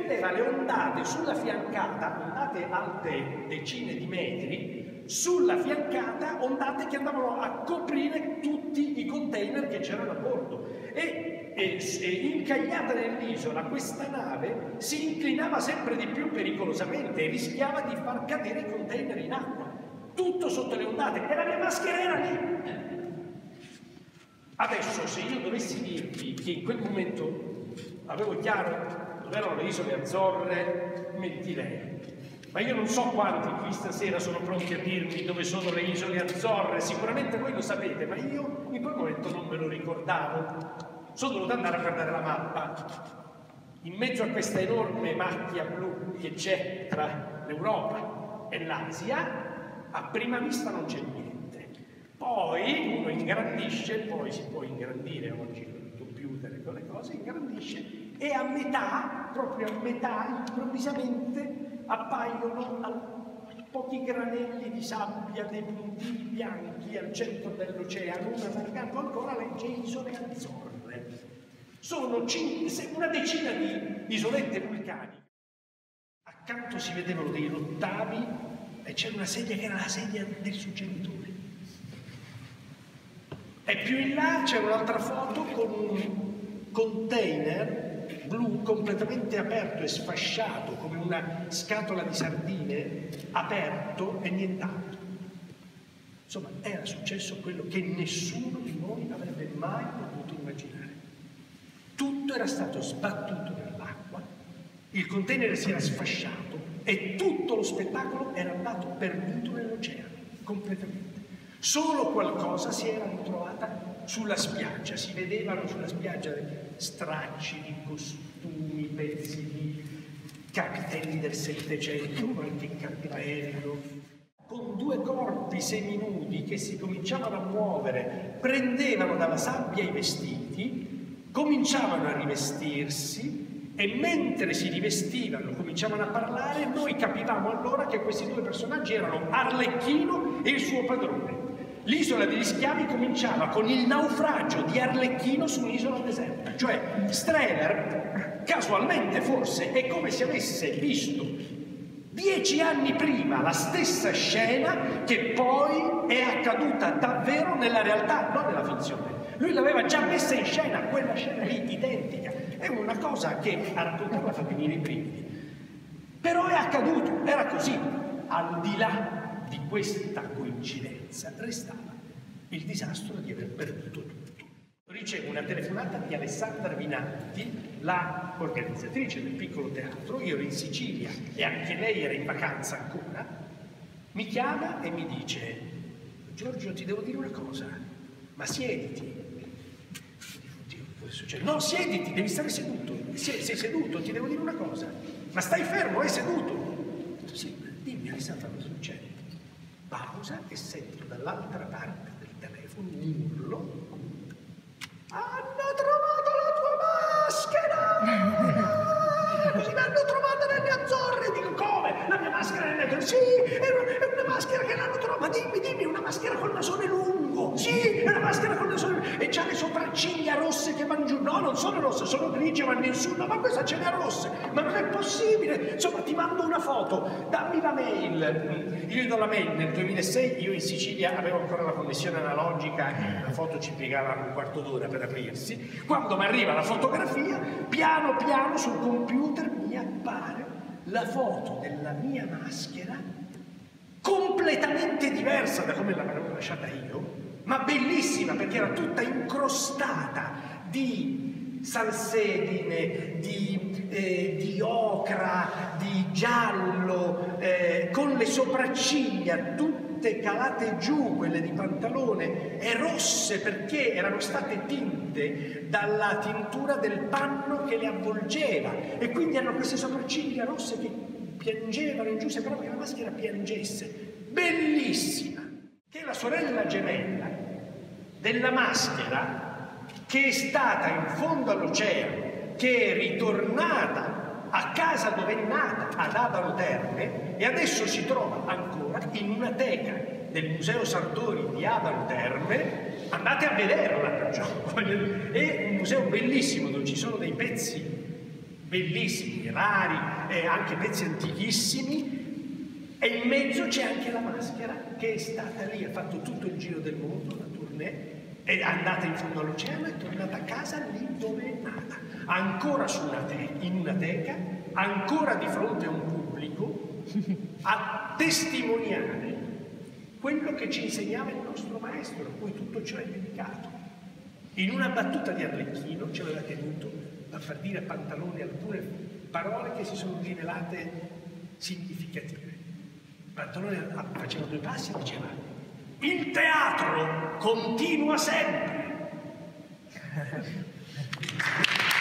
vedeva le ondate sulla fiancata, ondate alte decine di metri, sulla fiancata ondate che andavano a coprire tutti i container che c'erano a bordo. E incagliata nell'isola, questa nave si inclinava sempre di più pericolosamente e rischiava di far cadere i container in acqua, tutto sotto le ondate, e la mia maschera era lì. Adesso, se io dovessi dirvi che in quel momento avevo chiaro dove erano le isole Azzorre, mentirei. Ma io non so quanti qui stasera sono pronti a dirmi dove sono le isole Azzorre. Sicuramente voi lo sapete, ma io in quel momento non me lo ricordavo. Sono dovuto andare a guardare la mappa. In mezzo a questa enorme macchia blu che c'è tra l'Europa e l'Asia, a prima vista non c'è niente. Poi uno ingrandisce, poi si può ingrandire oggi con il computer e con le cose, ingrandisce, e a metà, proprio a metà, improvvisamente appaiono pochi granelli di sabbia, dei puntini bianchi al centro dell'oceano, allargando ancora le isole Azzorre. Sono una decina di isolette vulcaniche. Accanto si vedevano dei rottavi e c'era una sedia che era la sedia del suggeritore. E più in là c'era un'altra foto con un container blu completamente aperto e sfasciato come una scatola di sardine, aperto e nient'altro. Insomma, era successo quello che nessuno di noi avrebbe mai potuto immaginare. Tutto era stato sbattuto nell'acqua, il container si era sfasciato e tutto lo spettacolo era andato perduto nell'oceano, completamente. Solo qualcosa si era ritrovata sulla spiaggia, si vedevano sulla spiaggia stracci di costumi, pezzi di capitelli del Settecento, qualche cappello, con due corpi seminudi che si cominciavano a muovere, prendevano dalla sabbia i vestiti, cominciavano a rivestirsi e mentre si rivestivano, cominciavano a parlare, noi capivamo allora che questi due personaggi erano Arlecchino e il suo padrone. L'isola degli schiavi cominciava con il naufragio di Arlecchino su un'isola deserta, cioè Strehler, casualmente forse, è come se avesse visto 10 anni prima la stessa scena che poi è accaduta davvero nella realtà, non nella finzione. Lui l'aveva già messa in scena, quella scena lì, identica. È una cosa che a raccontarla fa venire i brividi. Però è accaduto, era così. Al di là di questa coincidenza restava il disastro di aver perduto tutto. Ricevo una telefonata di Alessandra Vinatti, la organizzatrice del piccolo teatro. Io ero in Sicilia e anche lei era in vacanza ancora. Mi chiama e mi dice: Giorgio, ti devo dire una cosa, ma siediti. Oddio, cosa succede? No, siediti, devi stare seduto. Sei seduto, ti devo dire una cosa. Ma stai fermo, seduto. Sì, dimmi Alessandra, cosa succede? Pausa e sento dall'altra parte del telefono un urlo. Hanno trovato la tua maschera! Così l'hanno trovata nelle Azzorre. Dico, come? La mia maschera nelle Azzorre? Sì, è una maschera che l'hanno trovata. Ma dimmi, una maschera col nasone lungo. Sì, è una maschera col nasone lungo. E c'ha le sopracciglia rosse che vanno giù. No, non sono rosse, sono grigie, vanno in su. No, ma questa ce l'ha rosse. Ma non è possibile. Insomma, ti mando una foto. Dammi la mail. Io gli do la mail. Nel 2006 io in Sicilia avevo ancora la connessione analogica. La foto ci piegava un quarto d'ora per aprirsi. Quando mi arriva la fotografia, piano piano sul computer mi appare la foto della mia maschera, completamente diversa da come l'avevo lasciata io, ma bellissima perché era tutta incrostata di salsedine, di ocra, di giallo, con le sopracciglia tutte calate giù, quelle di pantalone, e rosse perché erano state tinte dalla tintura del panno che le avvolgeva, e quindi hanno queste sopracciglia rosse che piangevano in giù, sembrava che la maschera piangesse. Bellissima! Che è la sorella gemella della maschera che è stata in fondo all'oceano, che è ritornata a casa dove è nata, ad Abano Terme, e adesso si trova ancora in una teca del Museo Sartori di Abano Terme. Andate a vederla, perciò. È un museo bellissimo dove ci sono dei pezzi bellissimi, rari, anche pezzi antichissimi, e in mezzo c'è anche la maschera che è stata lì, ha fatto tutto il giro del mondo, la tournée, è andata in fondo all'oceano e è tornata a casa lì dove è nata, ancora in una teca, ancora di fronte a un pubblico, a testimoniare quello che ci insegnava il nostro maestro, a cui tutto ciò è dedicato. In una battuta di Arlecchino ci aveva tenuto a far dire a Pantalone alcune parole che si sono rivelate significative. Pantalone faceva 2 passi e diceva: il teatro continua sempre.